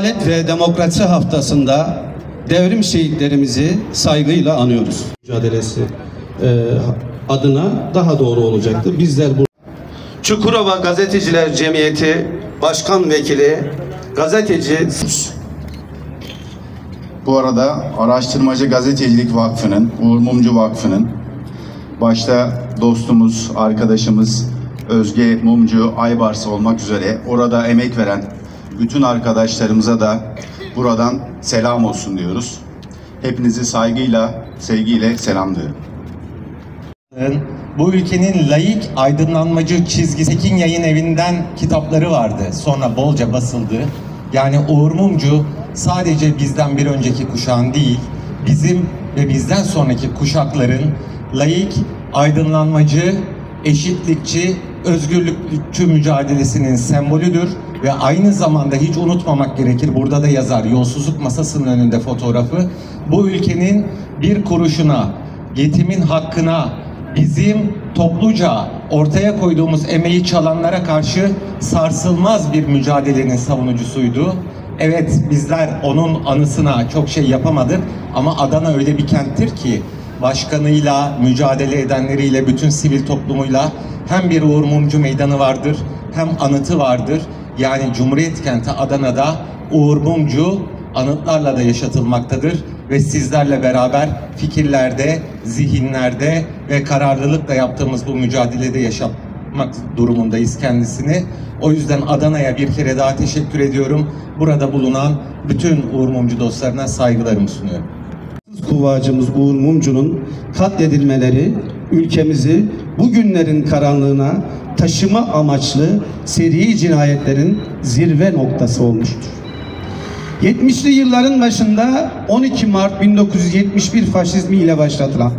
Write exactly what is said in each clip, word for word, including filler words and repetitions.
Adalet ve Demokrasi Haftası'nda devrim şehitlerimizi saygıyla anıyoruz. Mücadelesi e, adına daha doğru olacaktır. Bizler bu Çukurova Gazeteciler Cemiyeti Başkan Vekili Gazeteci. Bu arada Araştırmacı Gazetecilik Vakfı'nın, Uğur Mumcu Vakfı'nın başta dostumuz, arkadaşımız Özge Mumcu Aybars olmak üzere orada emek veren bütün arkadaşlarımıza da buradan selam olsun diyoruz. Hepinizi saygıyla, sevgiyle selamlıyorum. Bu ülkenin laik aydınlanmacı çizgisi Tekin Yayın Evi'nden kitapları vardı. Sonra bolca basıldı. Yani Uğur Mumcu sadece bizden bir önceki kuşağın değil, bizim ve bizden sonraki kuşakların laik, aydınlanmacı, eşitlikçi, özgürlükçü mücadelesinin sembolüdür ve aynı zamanda hiç unutmamak gerekir, burada da yazar, yolsuzluk masasının önünde fotoğrafı, bu ülkenin bir kuruşuna, yetimin hakkına, bizim topluca ortaya koyduğumuz emeği çalanlara karşı sarsılmaz bir mücadelenin savunucusuydu. Evet, bizler onun anısına çok şey yapamadık ama Adana öyle bir kenttir ki başkanıyla, mücadele edenleriyle, bütün sivil toplumuyla hem bir Uğur Mumcu meydanı vardır, hem anıtı vardır. Yani Cumhuriyet kenti Adana'da Uğur Mumcu anıtlarla da yaşatılmaktadır ve sizlerle beraber fikirlerde, zihinlerde ve kararlılıkla yaptığımız bu mücadelede yaşatmak durumundayız kendisini. O yüzden Adana'ya bir kere daha teşekkür ediyorum. Burada bulunan bütün Uğur Mumcu dostlarına saygılarımı sunuyorum. Kuvvacımız Uğur Mumcu'nun katledilmeleri ülkemizi bugünlerin karanlığına taşıma amaçlı seri cinayetlerin zirve noktası olmuştur. yetmişli yılların başında on iki Mart bin dokuz yüz yetmiş bir faşizmi ile başlatılan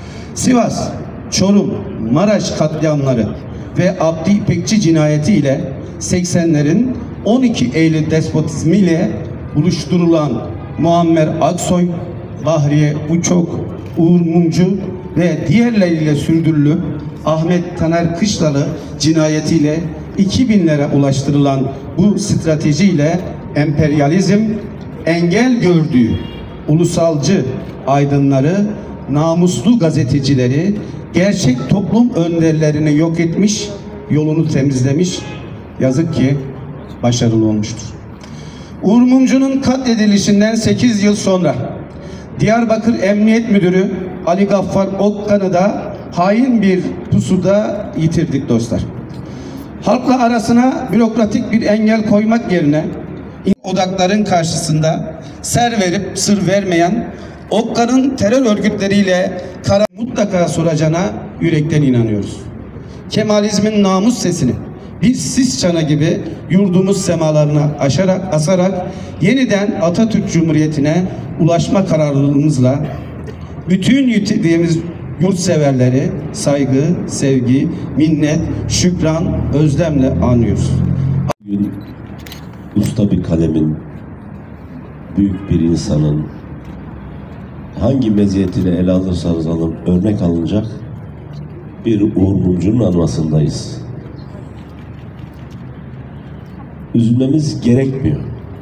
Sivas, Çorum, Maraş katliamları ve Abdi İpekçi cinayeti ile seksenlerin on iki Eylül despotizmi ile buluşturulan Muammer Aksoy, Bahriye Uçok, Uğur Mumcu ve diğerleriyle sürdürülüp Ahmet Taner Kışlalı cinayetiyle iki binlere ulaştırılan bu stratejiyle emperyalizm engel gördüğü ulusalcı aydınları, namuslu gazetecileri, gerçek toplum önderlerini yok etmiş, yolunu temizlemiş, yazık ki başarılı olmuştur. Uğur Mumcu'nun katledilişinden sekiz yıl sonra Diyarbakır Emniyet Müdürü Ali Gaffar Okkan'ı da hain bir pusuda yitirdik dostlar. Halkla arasına bürokratik bir engel koymak yerine odakların karşısında ser verip sır vermeyen Okkan'ın terör örgütleriyle kara mutlaka soracağına yürekten inanıyoruz. Kemalizmin namus sesini bir sis çanı gibi yurdumuz semalarına aşarak, asarak yeniden Atatürk Cumhuriyeti'ne ulaşma kararlılığımızla bütün yitirdiğimiz yurtseverleri saygı, sevgi, minnet, şükran, özlemle anıyoruz. Bugün usta bir kalemin, büyük bir insanın hangi meziyetiyle ele alırsanız alın örnek alınacak bir Uğur Mumcu'nun anmasındayız. Üzülmemiz gerekmiyor.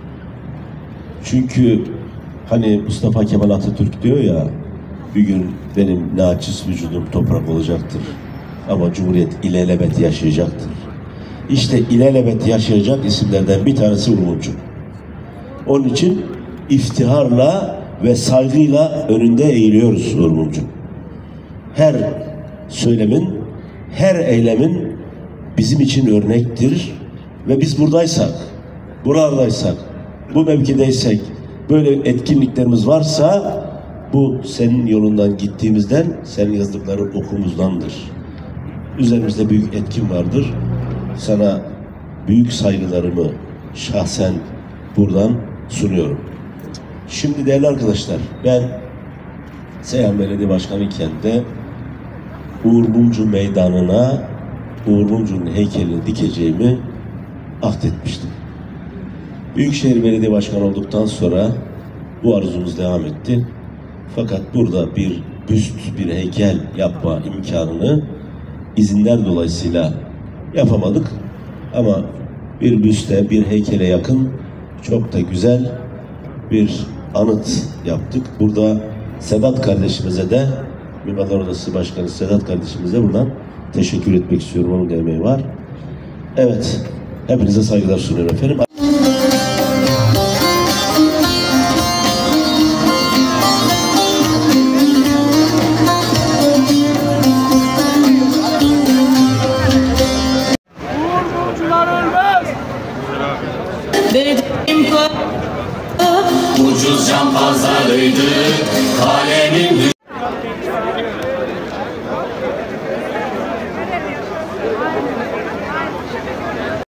Çünkü hani Mustafa Kemal Atatürk diyor ya, bir gün benim naçiz vücudum toprak olacaktır ama Cumhuriyet ilelebet yaşayacaktır. İşte ilelebet yaşayacak isimlerden bir tanesi Uğur Mumcu. Onun için iftiharla ve saygıyla önünde eğiliyoruz Uğur Mumcu. Her söylemin, her eylemin bizim için örnektir ve biz buradaysak, buralardaysak, bu mevkideysek, böyle etkinliklerimiz varsa bu senin yolundan gittiğimizden, senin yazdıkları okumuzdandır. Üzerimizde büyük etkin vardır. Sana büyük saygılarımı şahsen buradan sunuyorum. Şimdi değerli arkadaşlar, ben Seyhan Belediye Başkanı iken de Uğur Mumcu Meydanı'na Uğur Mumcu'nun heykelini dikeceğimi ahdetmiştim. Büyükşehir Belediye Başkanı olduktan sonra bu arzumuz devam etti. Fakat burada bir büst, bir heykel yapma imkanını izinler dolayısıyla yapamadık. Ama bir büste, bir heykele yakın çok da güzel bir anıt yaptık. Burada Sedat kardeşimize de, Mimarlar Odası Başkanı Sedat kardeşimize buradan teşekkür etmek istiyorum. Onun da emeği var. Evet, hepinize saygılar sunuyorum efendim. Ucuz can pazarıydı, kalemin